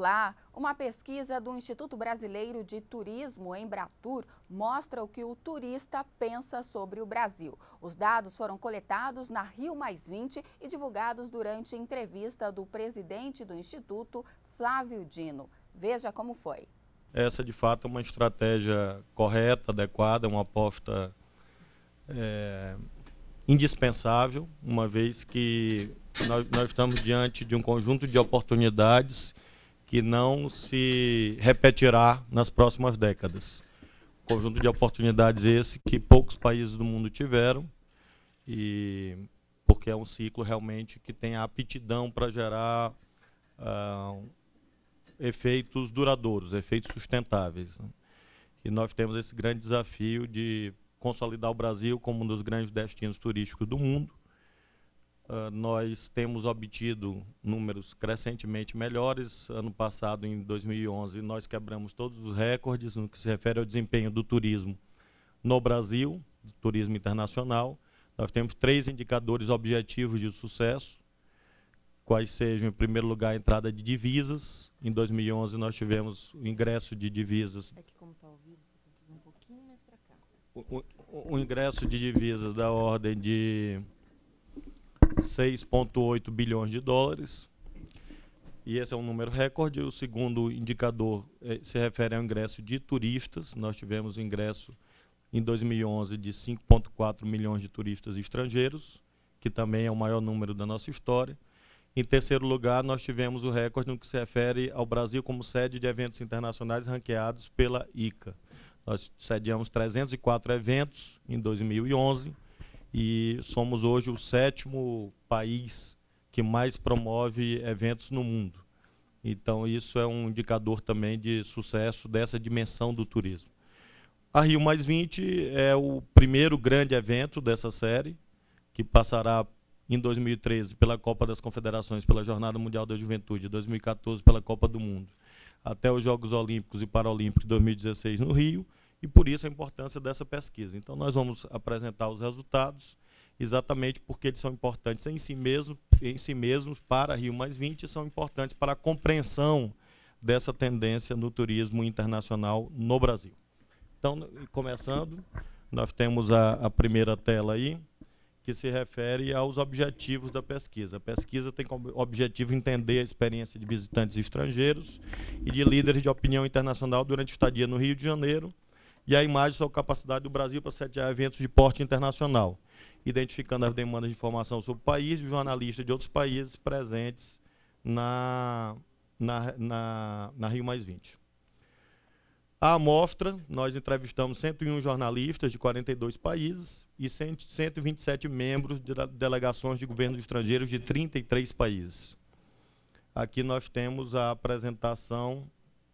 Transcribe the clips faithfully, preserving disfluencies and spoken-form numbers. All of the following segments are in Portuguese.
Olá! Uma pesquisa do Instituto Brasileiro de Turismo, Embratur, mostra o que o turista pensa sobre o Brasil. Os dados foram coletados na Rio mais vinte e divulgados durante entrevista do presidente do Instituto, Flávio Dino. Veja como foi. Essa, de fato, é uma estratégia correta, adequada, uma aposta é, indispensável, uma vez que nós, nós estamos diante de um conjunto de oportunidades que não se repetirá nas próximas décadas. Conjunto de oportunidades esse que poucos países do mundo tiveram, e porque é um ciclo realmente que tem a aptidão para gerar uh, efeitos duradouros, efeitos sustentáveis, né? E nós temos esse grande desafio de consolidar o Brasil como um dos grandes destinos turísticos do mundo. Uh, nós temos obtido números crescentemente melhores. Ano passado, em dois mil e onze, nós quebramos todos os recordes no que se refere ao desempenho do turismo no Brasil, do turismo internacional. Nós temos três indicadores objetivos de sucesso, quais sejam, em primeiro lugar, a entrada de divisas. Em dois mil e onze, nós tivemos o ingresso de divisas. É que como está ao vivo, você tem que vir um pouquinho mais para cá. O, o, o ingresso de divisas da ordem de seis vírgula oito bilhões de dólares. E esse é um número recorde. O segundo indicador eh, se refere ao ingresso de turistas. Nós tivemos ingresso em dois mil e onze de cinco vírgula quatro milhões de turistas estrangeiros, que também é o maior número da nossa história. Em terceiro lugar, nós tivemos o recorde no que se refere ao Brasil como sede de eventos internacionais ranqueados pela I C A. Nós sediamos trezentos e quatro eventos em dois mil e onze e somos hoje o sétimo país que mais promove eventos no mundo. Então, isso é um indicador também de sucesso dessa dimensão do turismo. A Rio mais vinte é o primeiro grande evento dessa série, que passará em dois mil e treze pela Copa das Confederações, pela Jornada Mundial da Juventude, dois mil e quatorze pela Copa do Mundo, até os Jogos Olímpicos e Paralímpicos de dois mil e dezesseis no Rio, e por isso a importância dessa pesquisa. Então, nós vamos apresentar os resultados, exatamente porque eles são importantes em si mesmos, em si mesmos para Rio mais vinte, e são importantes para a compreensão dessa tendência no turismo internacional no Brasil. Então, começando, nós temos a, a primeira tela aí, que se refere aos objetivos da pesquisa. A pesquisa tem como objetivo entender a experiência de visitantes estrangeiros e de líderes de opinião internacional durante a estadia no Rio de Janeiro, e a imagem sobre a capacidade do Brasil para sediar eventos de porte internacional, identificando as demandas de informação sobre o país e jornalistas de outros países presentes na, na, na, na Rio mais vinte. A amostra, nós entrevistamos cento e um jornalistas de quarenta e dois países e cento e vinte e sete membros de delegações de governos estrangeiros de trinta e três países. Aqui nós temos a apresentação,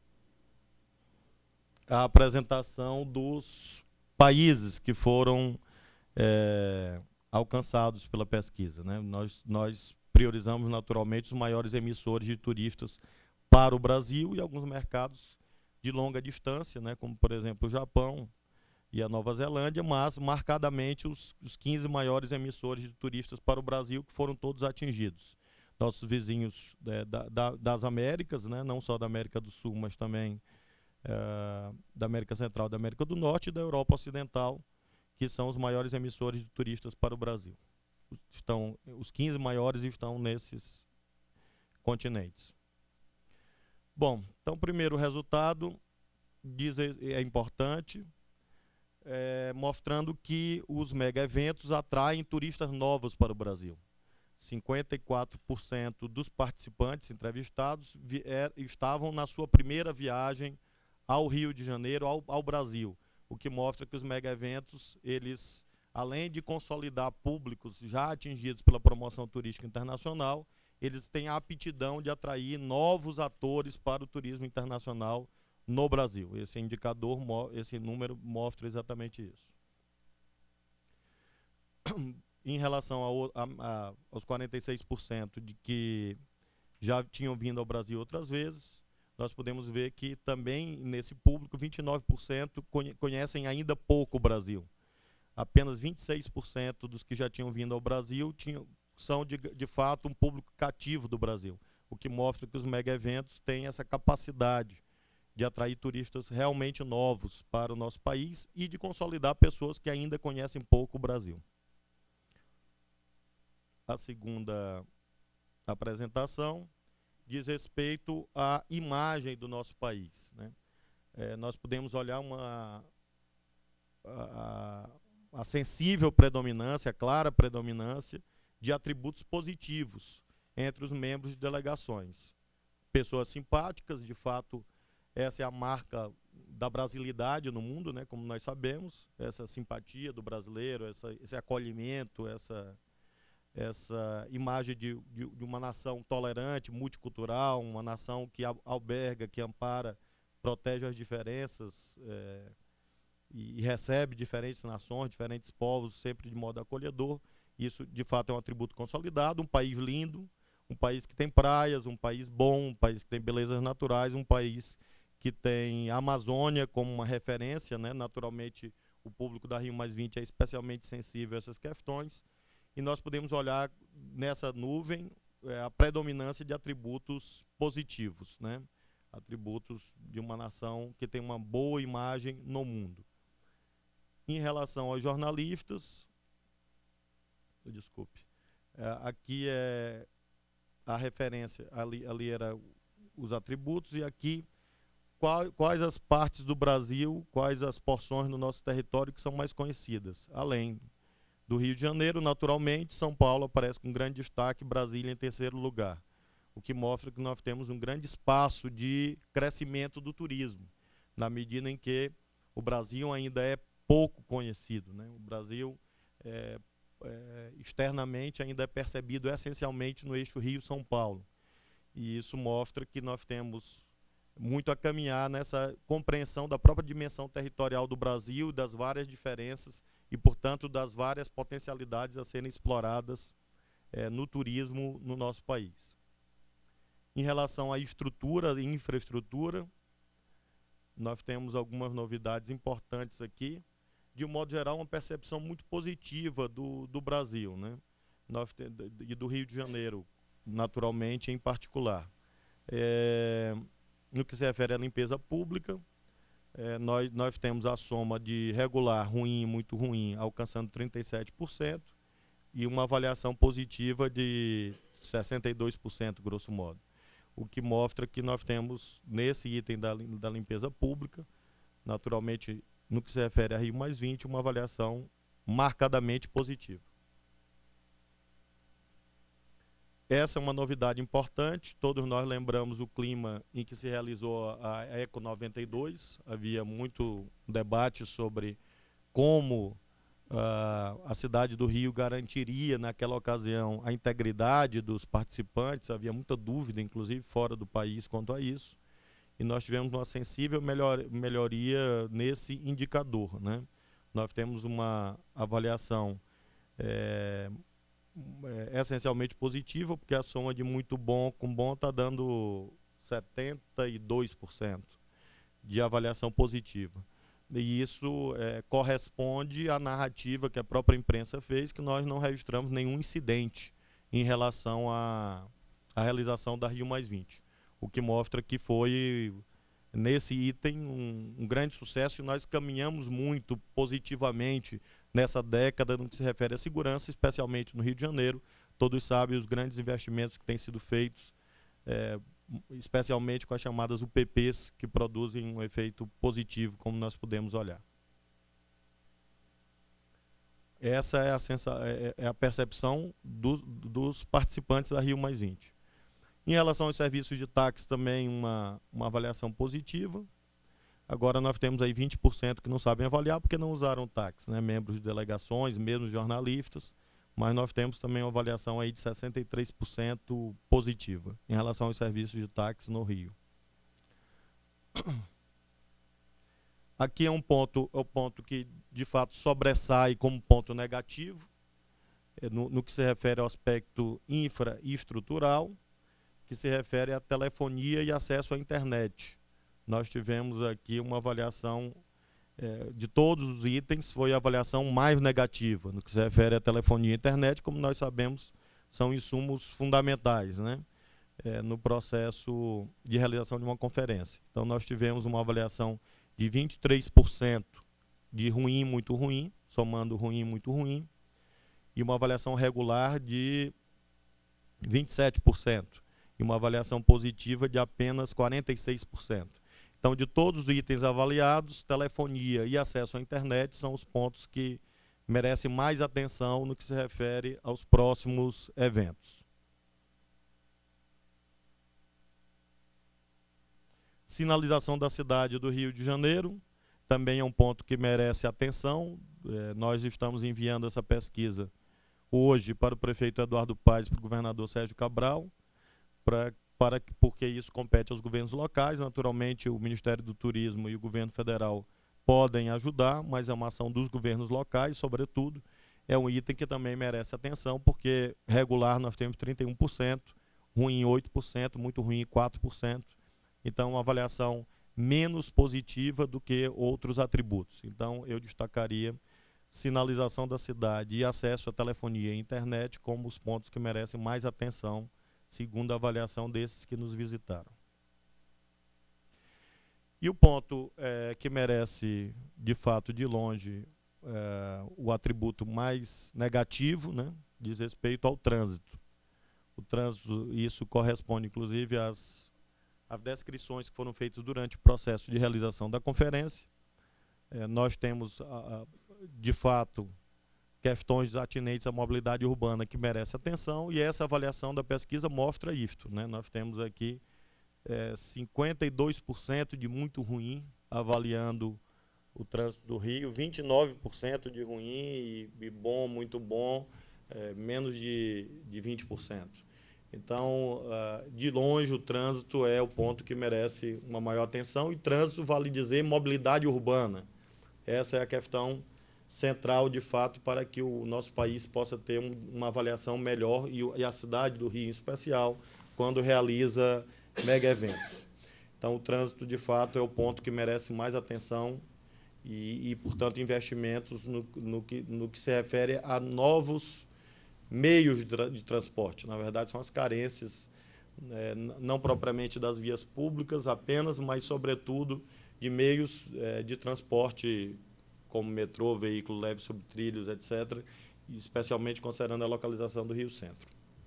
a apresentação dos países que foram é, alcançados pela pesquisa, né? Nós, nós priorizamos naturalmente os maiores emissores de turistas para o Brasil e alguns mercados de longa distância, né, como, por exemplo, o Japão e a Nova Zelândia, mas marcadamente os, os quinze maiores emissores de turistas para o Brasil, que foram todos atingidos. Nossos vizinhos é, da, da, das Américas, né, não só da América do Sul, mas também é, da América Central, da América do Norte e da Europa Ocidental, que são os maiores emissores de turistas para o Brasil. Estão, os quinze maiores estão nesses continentes. Bom, então, primeiro resultado diz, é importante, é, mostrando que os mega eventos atraem turistas novos para o Brasil. cinquenta e quatro por cento dos participantes entrevistados vi, é, estavam na sua primeira viagem ao Rio de Janeiro, ao, ao Brasil, o que mostra que os mega eventos, eles, além de consolidar públicos já atingidos pela promoção turística internacional, eles têm a aptidão de atrair novos atores para o turismo internacional no Brasil. Esse indicador, esse número mostra exatamente isso. Em relação ao, a, a, aos quarenta e seis por cento de que já tinham vindo ao Brasil outras vezes, nós podemos ver que também nesse público vinte e nove por cento conhecem ainda pouco o Brasil. Apenas vinte e seis por cento dos que já tinham vindo ao Brasil tinham são, de, de fato, um público cativo do Brasil. o que mostra que os mega eventos têm essa capacidade de atrair turistas realmente novos para o nosso país e de consolidar pessoas que ainda conhecem pouco o Brasil. A segunda apresentação diz respeito à imagem do nosso país, né? É, nós podemos olhar uma a, a sensível predominância, a clara predominância de atributos positivos entre os membros de delegações. Pessoas simpáticas, de fato, essa é a marca da brasilidade no mundo, né, como nós sabemos, essa simpatia do brasileiro, essa, esse acolhimento, essa, essa imagem de, de, de uma nação tolerante, multicultural, uma nação que alberga, que ampara, protege as diferenças é, e, e recebe diferentes nações, diferentes povos, sempre de modo acolhedor. Isso, de fato, é um atributo consolidado, um país lindo, um país que tem praias, um país bom, um país que tem belezas naturais, um país que tem a Amazônia como uma referência, né? Naturalmente, o público da Rio mais vinte é especialmente sensível a essas questões, e nós podemos olhar nessa nuvem é, a predominância de atributos positivos, né? Atributos de uma nação que tem uma boa imagem no mundo. Em relação aos jornalistas, desculpe, é, aqui é a referência, ali, ali era os atributos, e aqui qual, quais as partes do Brasil, quais as porções no nosso território que são mais conhecidas. Além do Rio de Janeiro, naturalmente, São Paulo aparece com grande destaque, Brasília em terceiro lugar, o que mostra que nós temos um grande espaço de crescimento do turismo, na medida em que o Brasil ainda é pouco conhecido, né? O Brasil, é, é, externamente, ainda é percebido essencialmente no eixo Rio-São Paulo. E isso mostra que nós temos muito a caminhar nessa compreensão da própria dimensão territorial do Brasil, das várias diferenças e, portanto, das várias potencialidades a serem exploradas é, no turismo no nosso país. Em relação à estrutura e infraestrutura, nós temos algumas novidades importantes aqui. De um modo geral, uma percepção muito positiva do, do Brasil, né? Nós, e do Rio de Janeiro, naturalmente, em particular. É, no que se refere à limpeza pública, é, nós, nós temos a soma de regular, ruim e muito ruim, alcançando trinta e sete por cento, e uma avaliação positiva de sessenta e dois por cento, grosso modo. O que mostra que nós temos, nesse item da, da limpeza pública, naturalmente, no que se refere a Rio mais vinte, uma avaliação marcadamente positiva. Essa é uma novidade importante. Todos nós lembramos o clima em que se realizou a Eco noventa e dois. Havia muito debate sobre como uh, a cidade do Rio garantiria, naquela ocasião, a integridade dos participantes. Havia muita dúvida, inclusive fora do país, quanto a isso. E nós tivemos uma sensível melhor, melhoria nesse indicador, né? Nós temos uma avaliação é, é, essencialmente positiva, porque a soma de muito bom com bom está dando setenta e dois por cento de avaliação positiva. E isso é, corresponde à narrativa que a própria imprensa fez, que nós não registramos nenhum incidente em relação à, à realização da Rio mais vinte. O que mostra que foi, nesse item, um, um grande sucesso, e nós caminhamos muito positivamente nessa década no que se refere à segurança, especialmente no Rio de Janeiro. Todos sabem os grandes investimentos que têm sido feitos, é, especialmente com as chamadas U P Ps, que produzem um efeito positivo, como nós podemos olhar. Essa é a, sensa é, é a percepção do, dos participantes da Rio mais vinte. Em relação aos serviços de táxi, também uma, uma avaliação positiva. Agora nós temos aí vinte por cento que não sabem avaliar porque não usaram táxi, né? Membros de delegações, mesmo jornalistas, mas nós temos também uma avaliação aí de sessenta e três por cento positiva em relação aos serviços de táxi no Rio. Aqui é um ponto, é o ponto que de fato sobressai como ponto negativo, é no, no que se refere ao aspecto infra e estrutural, que se refere à telefonia e acesso à internet. Nós tivemos aqui uma avaliação é, de todos os itens, foi a avaliação mais negativa, no que se refere à telefonia e internet. Como nós sabemos, são insumos fundamentais, né? é, no processo de realização de uma conferência. Então, nós tivemos uma avaliação de vinte e três por cento de ruim, muito ruim, somando ruim, muito ruim, e uma avaliação regular de vinte e sete por cento, e uma avaliação positiva de apenas quarenta e seis por cento. Então, de todos os itens avaliados, telefonia e acesso à internet são os pontos que merecem mais atenção no que se refere aos próximos eventos. Sinalização da cidade do Rio de Janeiro também é um ponto que merece atenção. É, nós estamos enviando essa pesquisa hoje para o prefeito Eduardo Paes e para o governador Sérgio Cabral, pra, para, porque isso compete aos governos locais. Naturalmente, o Ministério do Turismo e o governo federal podem ajudar, mas é uma ação dos governos locais, sobretudo. É um item que também merece atenção, porque regular nós temos trinta e um por cento, ruim oito por cento, muito ruim quatro por cento. Então, uma avaliação menos positiva do que outros atributos. Então, eu destacaria sinalização da cidade e acesso à telefonia e internet como os pontos que merecem mais atenção, segundo a avaliação desses que nos visitaram. E o ponto é, que merece, de fato, de longe, é, o atributo mais negativo, né, diz respeito ao trânsito. O trânsito, isso corresponde, inclusive, às, às descrições que foram feitas durante o processo de realização da conferência. É, nós temos, a, a, de fato, questões atinentes à mobilidade urbana que merecem atenção, e essa avaliação da pesquisa mostra isto, né? Nós temos aqui é, cinquenta e dois por cento de muito ruim, avaliando o trânsito do Rio, vinte e nove por cento de ruim e, e bom, muito bom, é, menos de, de vinte por cento. Então, uh, de longe, o trânsito é o ponto que merece uma maior atenção, e trânsito, vale dizer, mobilidade urbana. Essa é a questão central, de fato, para que o nosso país possa ter um, uma avaliação melhor, e, e a cidade do Rio, em especial, quando realiza mega eventos. Então, o trânsito, de fato, é o ponto que merece mais atenção e, e portanto, investimentos no, no, que, no que se refere a novos meios de, tra de transporte. Na verdade, são as carências, é, não propriamente das vias públicas apenas, mas, sobretudo, de meios é, de transporte como metrô, veículo leve sobre trilhos, etcétera, especialmente considerando a localização do Rio Centro.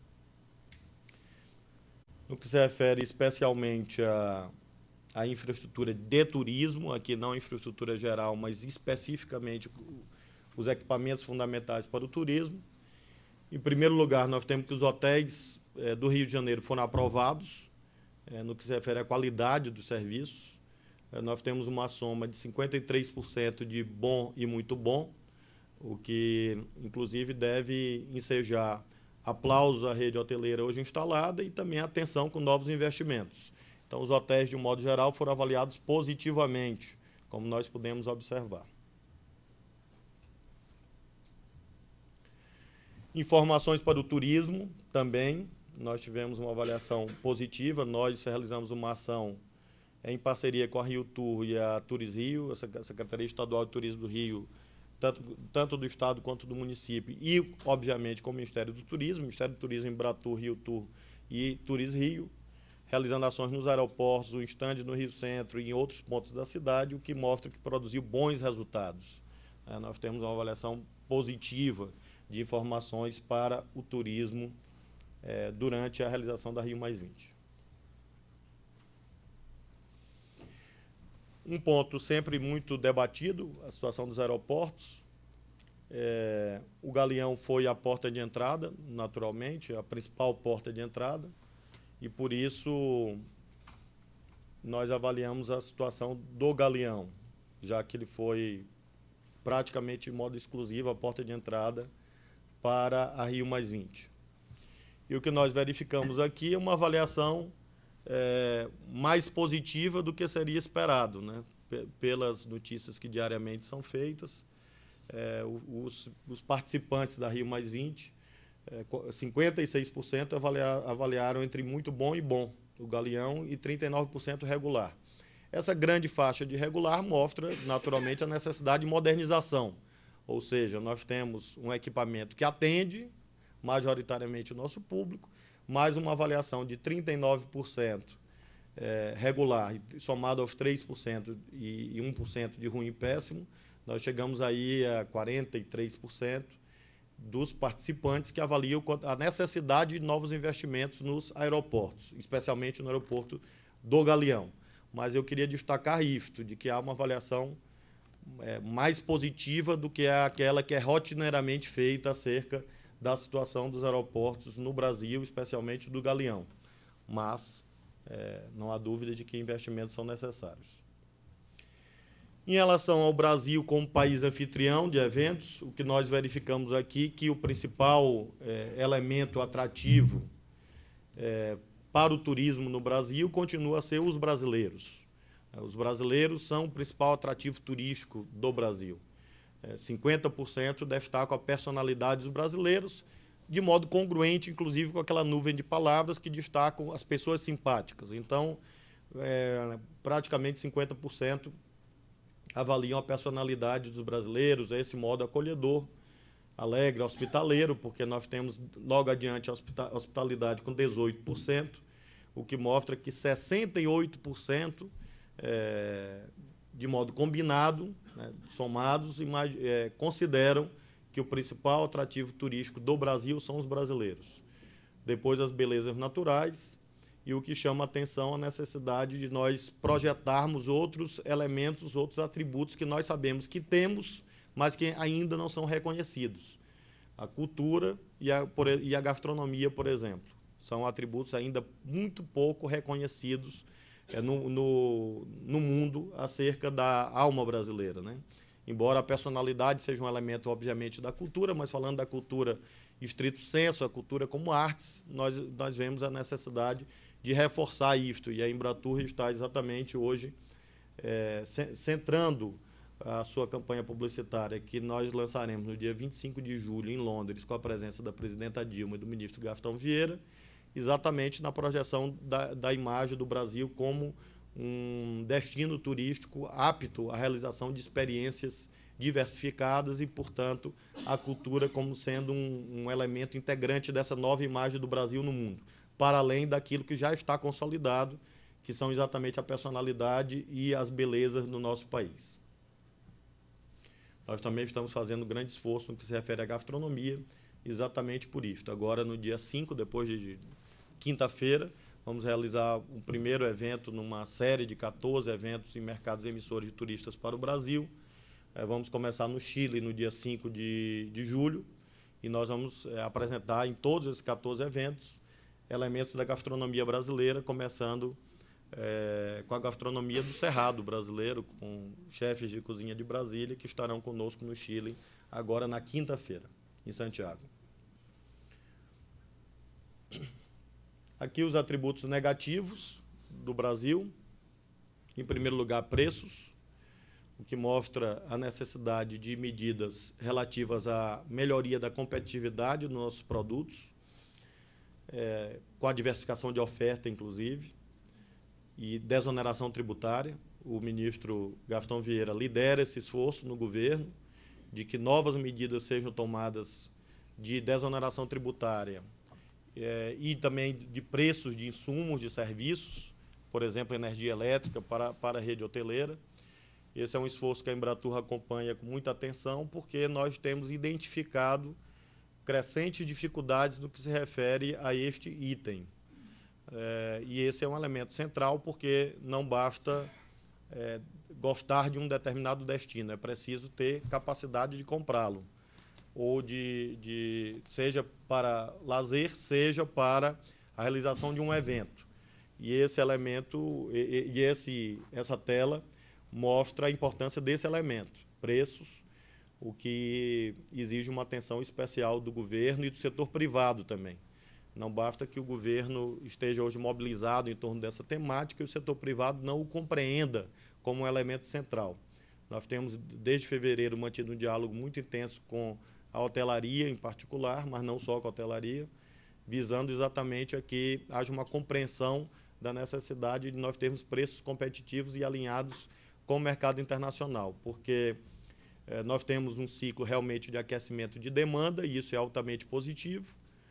No que se refere especialmente à, à infraestrutura de turismo, aqui não a infraestrutura geral, mas especificamente os equipamentos fundamentais para o turismo. Em primeiro lugar, nós temos que os hotéis eh, do Rio de Janeiro foram aprovados, eh, no que se refere à qualidade dos serviços. Eh, nós temos uma soma de cinquenta e três por cento de bom e muito bom, o que, inclusive, deve ensejar aplausos à rede hoteleira hoje instalada e também atenção com novos investimentos. Então, os hotéis, de um modo geral, foram avaliados positivamente, como nós pudemos observar. Informações para o turismo também, nós tivemos uma avaliação positiva. Nós realizamos uma ação em parceria com a Rio Tour e a Turis Rio, a Secretaria Estadual de Turismo do Rio, tanto, tanto do Estado quanto do município, e, obviamente, com o Ministério do Turismo, Ministério do Turismo, Embratur, Rio Tour e Turis Rio, realizando ações nos aeroportos, o estande no Rio Centro e em outros pontos da cidade, o que mostra que produziu bons resultados. É, nós temos uma avaliação positiva de informações para o turismo é, durante a realização da Rio mais vinte. Um ponto sempre muito debatido, a situação dos aeroportos. É, o Galeão foi a porta de entrada, naturalmente, a principal porta de entrada, e por isso nós avaliamos a situação do Galeão, já que ele foi praticamente de modo exclusivo a porta de entrada para a Rio mais vinte. E o que nós verificamos aqui é uma avaliação é, mais positiva do que seria esperado, né? P pelas notícias que diariamente são feitas. É, os, os participantes da Rio mais vinte, é, cinquenta e seis por cento avaliar, avaliaram entre muito bom e bom o Galeão e trinta e nove por cento regular. Essa grande faixa de regular mostra, naturalmente, a necessidade de modernização. Ou seja, nós temos um equipamento que atende majoritariamente o nosso público, mais uma avaliação de trinta e nove por cento é, regular, somado aos três por cento e, e um por cento de ruim e péssimo, nós chegamos aí a quarenta e três por cento dos participantes que avaliam a necessidade de novos investimentos nos aeroportos, especialmente no aeroporto do Galeão. Mas eu queria destacar isto, de que há uma avaliação é, mais positiva do que aquela que é rotineiramente feita acerca da situação dos aeroportos no Brasil, especialmente do Galeão. Mas é, não há dúvida de que investimentos são necessários. Em relação ao Brasil como país anfitrião de eventos, o que nós verificamos aqui que o principal é, elemento atrativo é, para o turismo no Brasil continua a ser os brasileiros. Os brasileiros são o principal atrativo turístico do Brasil. É, cinquenta por cento deve estar com a personalidade dos brasileiros, de modo congruente, inclusive, com aquela nuvem de palavras que destacam as pessoas simpáticas. Então, é, praticamente cinquenta por cento avaliam a personalidade dos brasileiros, esse modo acolhedor, alegre, hospitaleiro, porque nós temos logo adiante a hospitalidade com dezoito por cento, o que mostra que sessenta e oito por cento, é, de modo combinado, né, somados, é, consideram que o principal atrativo turístico do Brasil são os brasileiros. Depois as belezas naturais, e o que chama a atenção a necessidade de nós projetarmos outros elementos, outros atributos que nós sabemos que temos, mas que ainda não são reconhecidos. A cultura e a, por, e a gastronomia, por exemplo, são atributos ainda muito pouco reconhecidos é, no, no, no mundo acerca da alma brasileira, né? Embora a personalidade seja um elemento, obviamente, da cultura, mas falando da cultura estrito senso, a cultura como artes, nós, nós vemos a necessidade de reforçar isto, e a Embratur está exatamente hoje é, centrando a sua campanha publicitária, que nós lançaremos no dia vinte e cinco de julho em Londres, com a presença da presidenta Dilma e do ministro Gastão Vieira, exatamente na projeção da, da imagem do Brasil como um destino turístico apto à realização de experiências diversificadas e, portanto, a cultura como sendo um, um elemento integrante dessa nova imagem do Brasil no mundo, para além daquilo que já está consolidado, que são exatamente a personalidade e as belezas do nosso país. Nós também estamos fazendo um grande esforço no que se refere à gastronomia, exatamente por isso. Agora, no dia cinco, depois de quinta-feira, vamos realizar o primeiro evento numa série de quatorze eventos em mercados emissores de turistas para o Brasil. É, vamos começar no Chile no dia cinco de, de julho, e nós vamos é, apresentar em todos esses quatorze eventos elementos da gastronomia brasileira, começando é, com a gastronomia do Cerrado brasileiro, com chefes de cozinha de Brasília, que estarão conosco no Chile, agora na quinta-feira, em Santiago. Aqui os atributos negativos do Brasil. Em primeiro lugar, preços, o que mostra a necessidade de medidas relativas à melhoria da competitividade dos nossos produtos, É, com a diversificação de oferta, inclusive, e desoneração tributária. O ministro Gastão Vieira lidera esse esforço no governo, de que novas medidas sejam tomadas de desoneração tributária é, e também de preços de insumos, de serviços, por exemplo, energia elétrica para, para a rede hoteleira. Esse é um esforço que a Embratur acompanha com muita atenção, porque nós temos identificado crescentes dificuldades no que se refere a este item. É, e esse é um elemento central, porque não basta é, gostar de um determinado destino, é preciso ter capacidade de comprá-lo, ou de, de, seja para lazer, seja para a realização de um evento. E esse elemento, e, e esse, essa tela mostra a importância desse elemento, preços, o que exige uma atenção especial do governo e do setor privado também. Não basta que o governo esteja hoje mobilizado em torno dessa temática e o setor privado não o compreenda como um elemento central. Nós temos, desde fevereiro, mantido um diálogo muito intenso com a hotelaria em particular, mas não só com a hotelaria, visando exatamente a que haja uma compreensão da necessidade de nós termos preços competitivos e alinhados com o mercado internacional, porque nós temos um ciclo realmente de aquecimento de demanda, e isso é altamente positivo.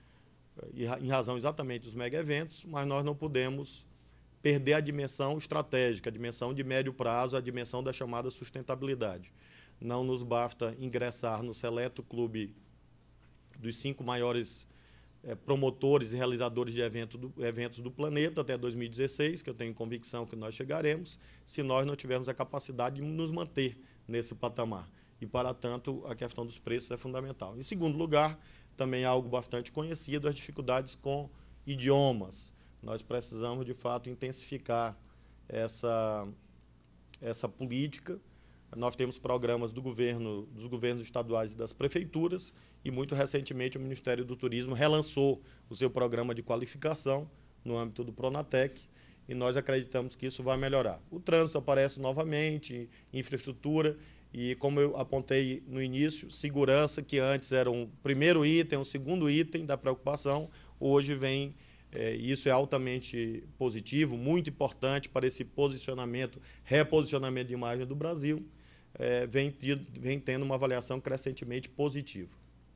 em razão exatamente dos mega-eventos, mas nós não podemos perder a dimensão estratégica, a dimensão de médio prazo, a dimensão da chamada sustentabilidade. Não nos basta ingressar no seleto clube dos cinco maiores é, promotores e realizadores de evento do, eventos do planeta até dois mil e dezesseis, que eu tenho convicção que nós chegaremos, se nós não tivermos a capacidade de nos manter nesse patamar. E, para tanto, a questão dos preços é fundamental. Em segundo lugar, também algo bastante conhecido, as dificuldades com idiomas. Nós precisamos, de fato, intensificar essa, essa política. Nós temos programas do governo, dos governos estaduais e das prefeituras, e muito recentemente o Ministério do Turismo relançou o seu programa de qualificação no âmbito do Pronatec, e nós acreditamos que isso vai melhorar. O trânsito aparece novamente, infraestrutura, e como eu apontei no início, segurança, que antes era um primeiro item, um segundo item da preocupação, hoje vem, é, isso é altamente positivo, muito importante para esse posicionamento, reposicionamento de imagem do Brasil, é, vem, tido, vem tendo uma avaliação crescentemente positiva.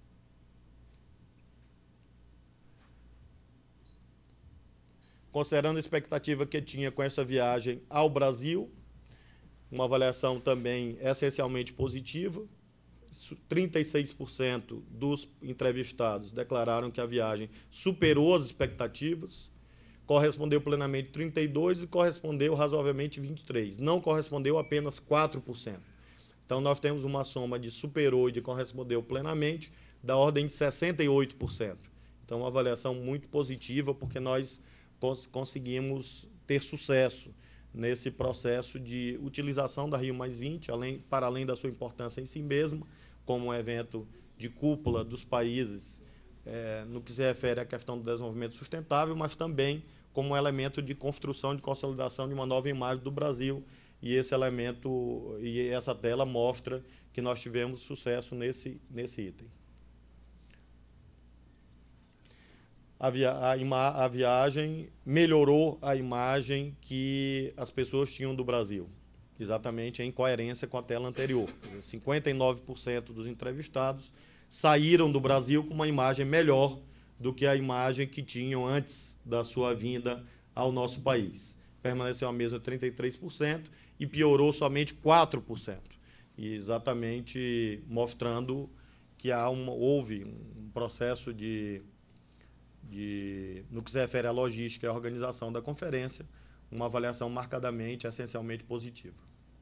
Considerando a expectativa que tinha com essa viagem ao Brasil, uma avaliação também essencialmente positiva. trinta e seis por cento dos entrevistados declararam que a viagem superou as expectativas, correspondeu plenamente trinta e dois por cento e correspondeu razoavelmente vinte e três por cento. Não correspondeu apenas quatro por cento. Então, nós temos uma soma de superou e de correspondeu plenamente da ordem de sessenta e oito por cento. Então, uma avaliação muito positiva, porque nós cons conseguimos ter sucesso nesse processo de utilização da Rio mais vinte, além, para além da sua importância em si mesma, como um evento de cúpula dos países, é, no que se refere à questão do desenvolvimento sustentável, mas também como um elemento de construção, de consolidação de uma nova imagem do Brasil. E esse elemento, e essa tela mostra que nós tivemos sucesso nesse, nesse item. A, via a, ima a viagem melhorou a imagem que as pessoas tinham do Brasil, exatamente em coerência com a tela anterior. cinquenta e nove por cento dos entrevistados saíram do Brasil com uma imagem melhor do que a imagem que tinham antes da sua vinda ao nosso país. Permaneceu a mesma trinta e três por cento e piorou somente quatro por cento, e exatamente mostrando que há uma, houve um processo de... De, no que se refere à logística e à organização da conferência, uma avaliação marcadamente, essencialmente positiva.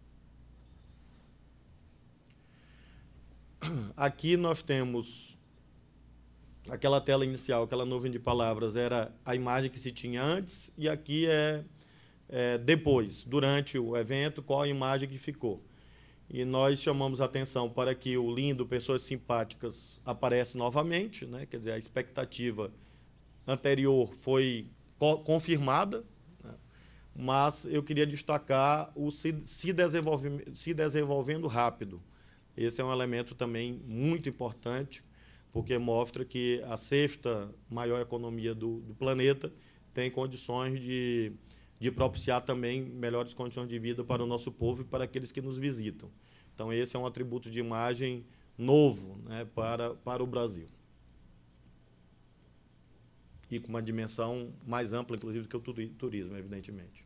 Aqui nós temos aquela tela inicial, aquela nuvem de palavras, era a imagem que se tinha antes, e aqui é, é depois, durante o evento, qual a imagem que ficou. E nós chamamos a atenção para que o lindo, pessoas simpáticas, aparece novamente, né? Quer dizer, a expectativa anterior foi co confirmada, né? Mas eu queria destacar o se, se, desenvolve, se desenvolvendo rápido. Esse é um elemento também muito importante, porque mostra que a sexta maior economia do, do planeta tem condições de, de propiciar também melhores condições de vida para o nosso povo e para aqueles que nos visitam. Então, esse é um atributo de imagem novo, né, para, para o Brasil. E com uma dimensão mais ampla, inclusive, que o turismo, evidentemente.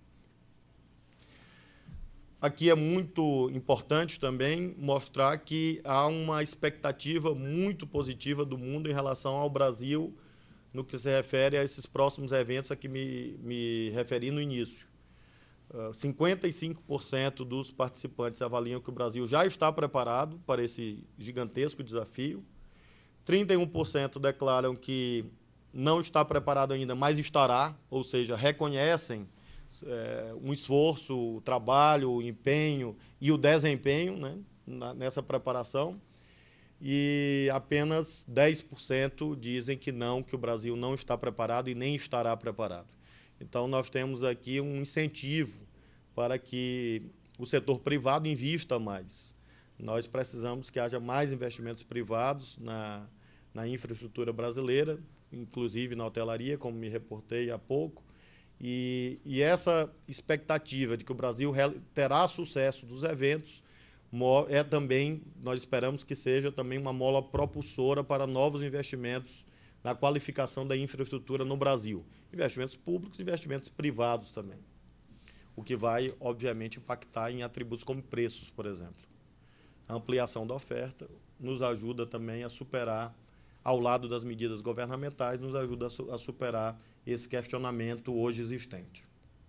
Aqui é muito importante também mostrar que há uma expectativa muito positiva do mundo em relação ao Brasil no que se refere a esses próximos eventos a que me, me referi no início. Uh, cinquenta e cinco por cento dos participantes avaliam que o Brasil já está preparado para esse gigantesco desafio. trinta e um por cento declaram que não está preparado ainda, mas estará, ou seja, reconhecem é, um esforço, o trabalho, o empenho e o desempenho, né, na, nessa preparação. E apenas dez por cento dizem que não, que o Brasil não está preparado e nem estará preparado. Então, nós temos aqui um incentivo para que o setor privado invista mais. Nós precisamos que haja mais investimentos privados na, na infraestrutura brasileira, inclusive na hotelaria, como me reportei há pouco, e, e essa expectativa de que o Brasil terá sucesso dos eventos é também, nós esperamos que seja também uma mola propulsora para novos investimentos na qualificação da infraestrutura no Brasil. Investimentos públicos e investimentos privados também. O que vai, obviamente, impactar em atributos como preços, por exemplo. A ampliação da oferta nos ajuda também a superar, ao lado das medidas governamentais, nos ajuda a, su a superar esse questionamento hoje existente.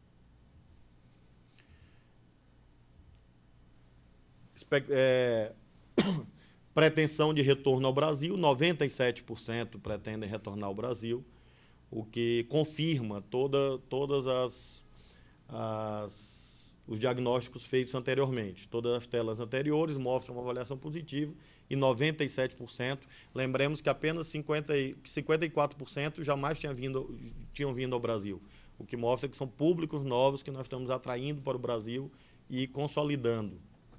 Espe é, pretensão de retorno ao Brasil, noventa e sete por cento pretendem retornar ao Brasil, o que confirma toda, todas as, as, os diagnósticos feitos anteriormente. Todas as telas anteriores mostram uma avaliação positiva e noventa e sete por cento. Lembremos que apenas cinquenta, cinquenta e quatro por cento jamais tinham vindo, tinham vindo ao Brasil, o que mostra que são públicos novos que nós estamos atraindo para o Brasil e consolidando.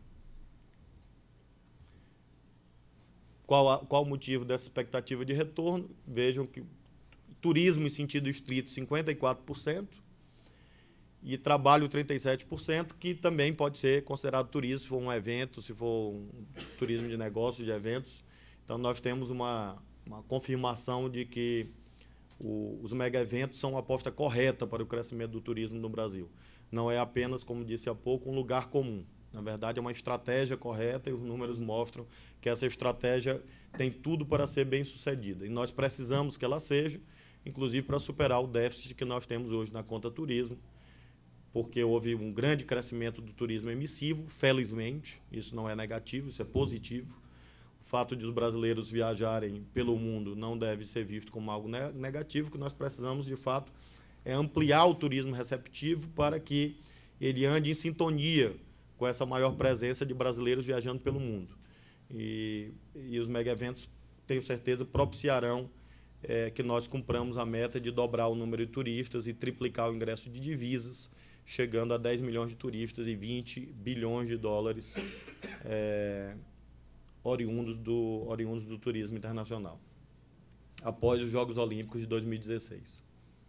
Qual, a, qual o motivo dessa expectativa de retorno? Vejam que turismo em sentido estrito, cinquenta e quatro por cento, e trabalho, trinta e sete por cento, que também pode ser considerado turismo, se for um evento, se for um turismo de negócios, de eventos. Então, nós temos uma, uma confirmação de que o, os mega-eventos são uma aposta correta para o crescimento do turismo no Brasil. Não é apenas, como disse há pouco, um lugar comum. Na verdade, é uma estratégia correta e os números mostram que essa estratégia tem tudo para ser bem-sucedida. E nós precisamos que ela seja, inclusive para superar o déficit que nós temos hoje na conta turismo, porque houve um grande crescimento do turismo emissivo, felizmente, isso não é negativo, isso é positivo. O fato de os brasileiros viajarem pelo mundo não deve ser visto como algo negativo, o que nós precisamos, de fato, é ampliar o turismo receptivo para que ele ande em sintonia com essa maior presença de brasileiros viajando pelo mundo. E, e os mega-eventos, tenho certeza, propiciarão é, que nós cumpramos a meta de dobrar o número de turistas e triplicar o ingresso de divisas, chegando a dez milhões de turistas e vinte bilhões de dólares é, oriundos, do, oriundos do turismo internacional, após os Jogos Olímpicos de dois mil e dezesseis.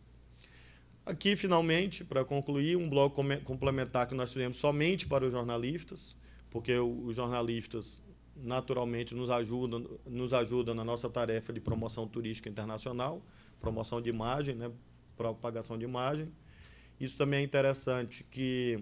Aqui, finalmente, para concluir, um bloco complementar que nós fizemos somente para os jornalistas, porque os jornalistas, naturalmente, nos ajudam, nos ajudam na nossa tarefa de promoção turística internacional, promoção de imagem, né, propagação de imagem. Isso também é interessante, que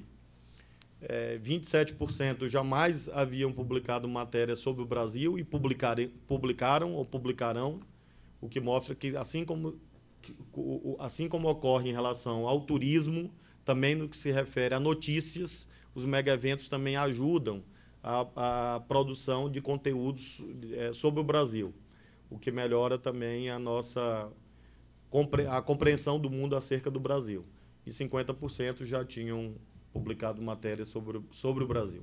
é, vinte e sete por cento jamais haviam publicado matérias sobre o Brasil e publicaram ou publicarão, o que mostra que, assim como... assim como ocorre em relação ao turismo, também no que se refere a notícias, os mega-eventos também ajudam a, a produção de conteúdos é, sobre o Brasil, o que melhora também a nossa a compreensão do mundo acerca do Brasil. E cinquenta por cento já tinham publicado matérias sobre, sobre o Brasil.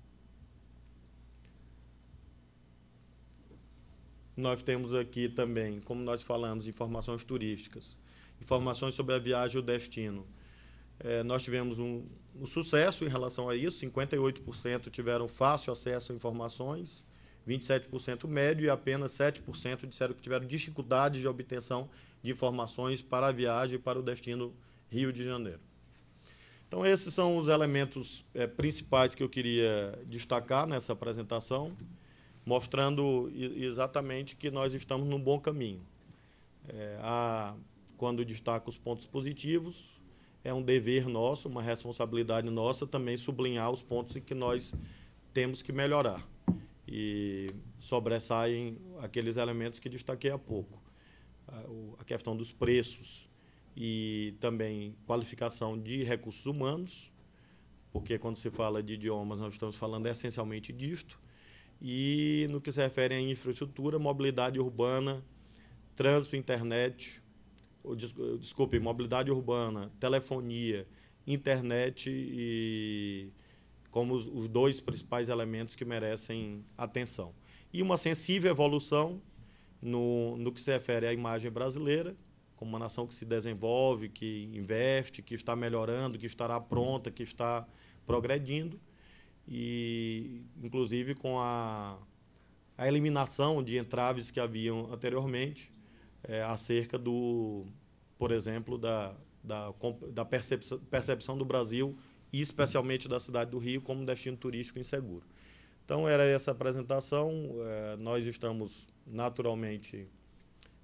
Nós temos aqui também, como nós falamos, informações turísticas, informações sobre a viagem e o destino. É, nós tivemos um, um sucesso em relação a isso, cinquenta e oito por cento tiveram fácil acesso a informações, vinte e sete por cento médio e apenas sete por cento disseram que tiveram dificuldade de obtenção de informações para a viagem e para o destino Rio de Janeiro. Então, esses são os elementos é, principais que eu queria destacar nessa apresentação, mostrando exatamente que nós estamos num bom caminho. É, há, quando destaco os pontos positivos, é um dever nosso, uma responsabilidade nossa também sublinhar os pontos em que nós temos que melhorar. E sobressaem aqueles elementos que destaquei há pouco. A questão dos preços e também qualificação de recursos humanos, porque quando se fala de idiomas nós estamos falando essencialmente disto. E no que se refere à infraestrutura, mobilidade urbana, trânsito, internet, ou, desculpe, mobilidade urbana, telefonia, internet, e como os, os dois principais elementos que merecem atenção. E uma sensível evolução no, no que se refere à imagem brasileira, como uma nação que se desenvolve, que investe, que está melhorando, que estará pronta, que está progredindo, e inclusive com a, a eliminação de entraves que haviam anteriormente, é, acerca do, por exemplo, da, da, da percepção, percepção do Brasil e especialmente da cidade do Rio como destino turístico inseguro. Então, era essa apresentação. É, nós estamos naturalmente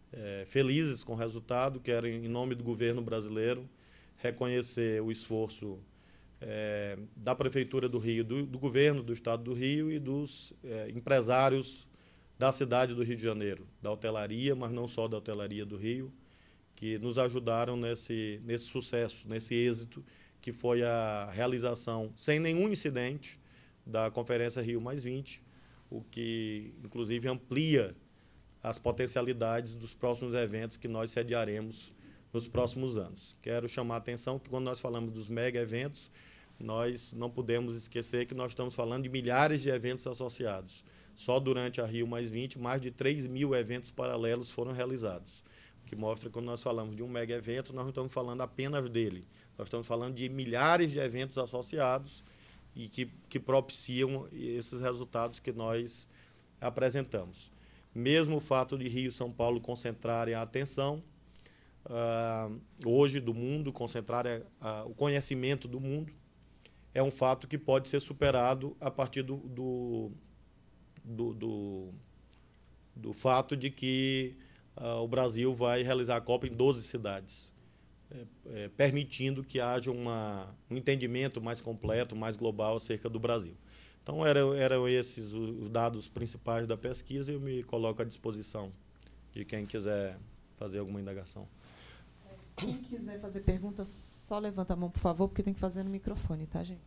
é, felizes com o resultado. Quero, em nome do governo brasileiro, reconhecer o esforço é, da Prefeitura do Rio, do, do governo do Estado do Rio e dos é, empresários da cidade do Rio de Janeiro, da hotelaria, mas não só da hotelaria do Rio, que nos ajudaram nesse, nesse sucesso, nesse êxito, que foi a realização, sem nenhum incidente, da Conferência Rio mais vinte, o que, inclusive, amplia as potencialidades dos próximos eventos que nós sediaremos nos próximos anos. Quero chamar a atenção que, quando nós falamos dos mega eventos, nós não podemos esquecer que nós estamos falando de milhares de eventos associados. Só durante a Rio mais vinte, mais de três mil eventos paralelos foram realizados, o que mostra que, quando nós falamos de um mega evento, nós não estamos falando apenas dele, nós estamos falando de milhares de eventos associados e que, que propiciam esses resultados que nós apresentamos. Mesmo o fato de Rio e São Paulo concentrarem a atenção uh, hoje do mundo, concentrarem uh, o conhecimento do mundo, é um fato que pode ser superado a partir do, do, do, do, do fato de que uh, o Brasil vai realizar a Copa em doze cidades. É, é, permitindo que haja uma, um entendimento mais completo, mais global acerca do Brasil. Então, eram, eram esses os, os dados principais da pesquisa e eu me coloco à disposição de quem quiser fazer alguma indagação. Quem quiser fazer perguntas, só levanta a mão, por favor, porque tem que fazer no microfone, tá, gente?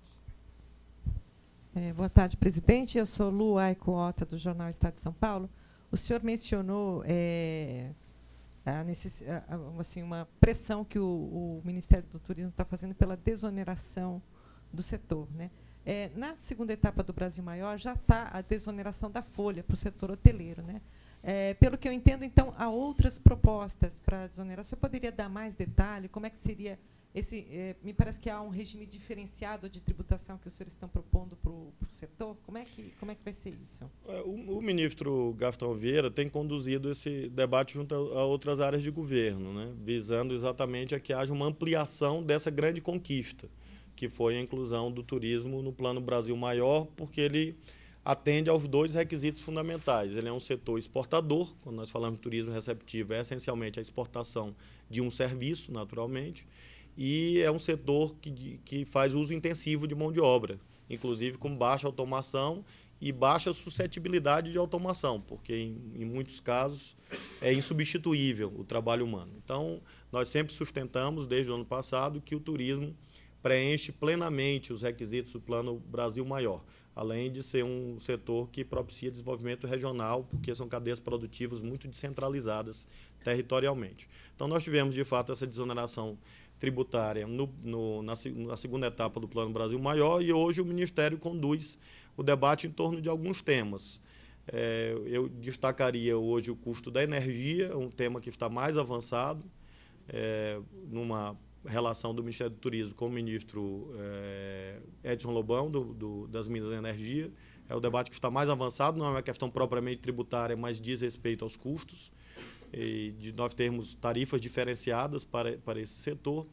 É, boa tarde, presidente. Eu sou Lu Aiko Ota, do Jornal Estado de São Paulo. O senhor mencionou... É, A necess... assim, uma pressão que o, o Ministério do Turismo está fazendo pela desoneração do setor, né? É, na segunda etapa do Brasil Maior, já está a desoneração da folha para o setor hoteleiro, né? É, pelo que eu entendo, então, há outras propostas para a desoneração. Você poderia dar mais detalhe? Como é que seria esse... É, me parece que há um regime diferenciado de tributação que os senhores estão propondo para o setor. Como é, que, como é que vai ser isso? O, o ministro Gastão Vieira tem conduzido esse debate junto a, a outras áreas de governo, né? Visando exatamente a que haja uma ampliação dessa grande conquista, que foi a inclusão do turismo no Plano Brasil Maior, porque ele atende aos dois requisitos fundamentais. Ele é um setor exportador, quando nós falamos de turismo receptivo, é essencialmente a exportação de um serviço, naturalmente, e é um setor que, que faz uso intensivo de mão de obra, inclusive com baixa automação e baixa suscetibilidade de automação, porque, em, em muitos casos, é insubstituível o trabalho humano. Então, nós sempre sustentamos, desde o ano passado, que o turismo preenche plenamente os requisitos do Plano Brasil Maior, além de ser um setor que propicia desenvolvimento regional, porque são cadeias produtivas muito descentralizadas territorialmente. Então, nós tivemos, de fato, essa desoneração tributária no, no, na, na segunda etapa do Plano Brasil Maior, e hoje o Ministério conduz o debate em torno de alguns temas. É, eu destacaria hoje o custo da energia, um tema que está mais avançado, é, numa relação do Ministério do Turismo com o ministro é, Edson Lobão, do, do, das Minas e Energia. É o debate que está mais avançado, não é uma questão propriamente tributária, mas diz respeito aos custos, e de nós termos tarifas diferenciadas para, para esse setor.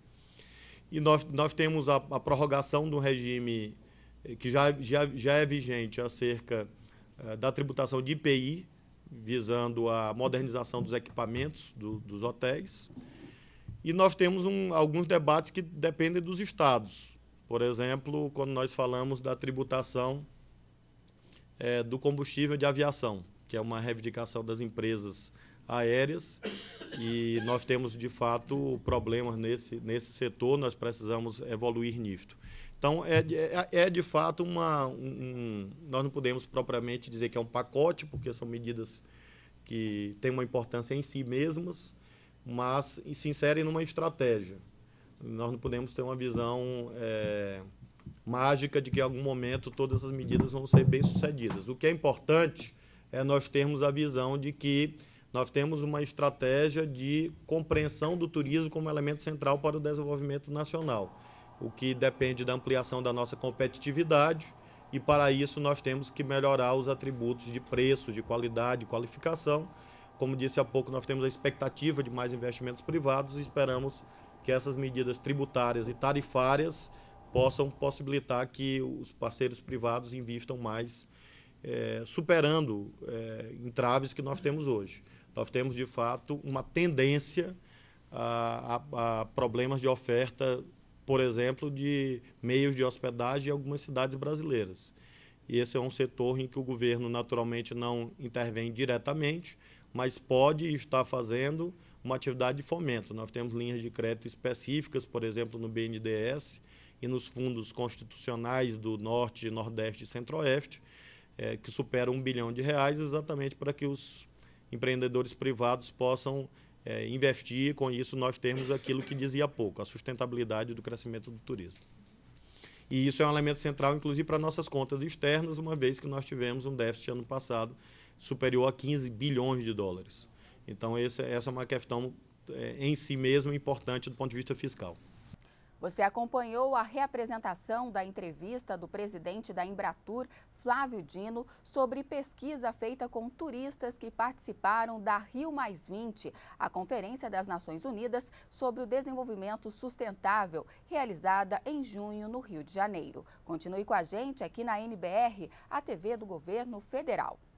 E nós, nós temos a, a prorrogação do regime que já, já, já é vigente acerca uh, da tributação de I P I, visando a modernização dos equipamentos do, dos hotéis. E nós temos um, alguns debates que dependem dos estados. Por exemplo, quando nós falamos da tributação é, do combustível de aviação, que é uma reivindicação das empresas aéreas, e nós temos, de fato, problemas nesse, nesse setor, nós precisamos evoluir nisto. Então, é, é, é de fato uma... Um, nós não podemos propriamente dizer que é um pacote, porque são medidas que têm uma importância em si mesmas, mas se inserem numa estratégia. Nós não podemos ter uma visão é, mágica de que, em algum momento, todas essas medidas vão ser bem-sucedidas. O que é importante é nós termos a visão de que nós temos uma estratégia de compreensão do turismo como elemento central para o desenvolvimento nacional, o que depende da ampliação da nossa competitividade, e, para isso, nós temos que melhorar os atributos de preço, de qualidade, de qualificação. Como disse há pouco, nós temos a expectativa de mais investimentos privados e esperamos que essas medidas tributárias e tarifárias possam possibilitar que os parceiros privados invistam mais, é, superando é, entraves que nós temos hoje. nós temos, de fato, uma tendência a, a, a problemas de oferta, por exemplo, de meios de hospedagem em algumas cidades brasileiras. E esse é um setor em que o governo, naturalmente, não intervém diretamente, mas pode estar fazendo uma atividade de fomento. Nós temos linhas de crédito específicas, por exemplo, no B N D E S e nos fundos constitucionais do Norte, Nordeste e Centro-Oeste, é, que superam um bilhão de reais, exatamente para que os empreendedores privados possam é, investir, e com isso nós temos aquilo que dizia há pouco, a sustentabilidade do crescimento do turismo. E isso é um elemento central, inclusive, para nossas contas externas, uma vez que nós tivemos um déficit ano passado superior a quinze bilhões de dólares. Então, essa, essa é uma questão é, em si mesma importante do ponto de vista fiscal. Você acompanhou a reapresentação da entrevista do presidente da Embratur, Flávio Dino, sobre pesquisa feita com turistas que participaram da Rio mais vinte, a Conferência das Nações Unidas sobre o Desenvolvimento Sustentável, realizada em junho no Rio de Janeiro. Continue com a gente aqui na N B R, a T V do Governo Federal.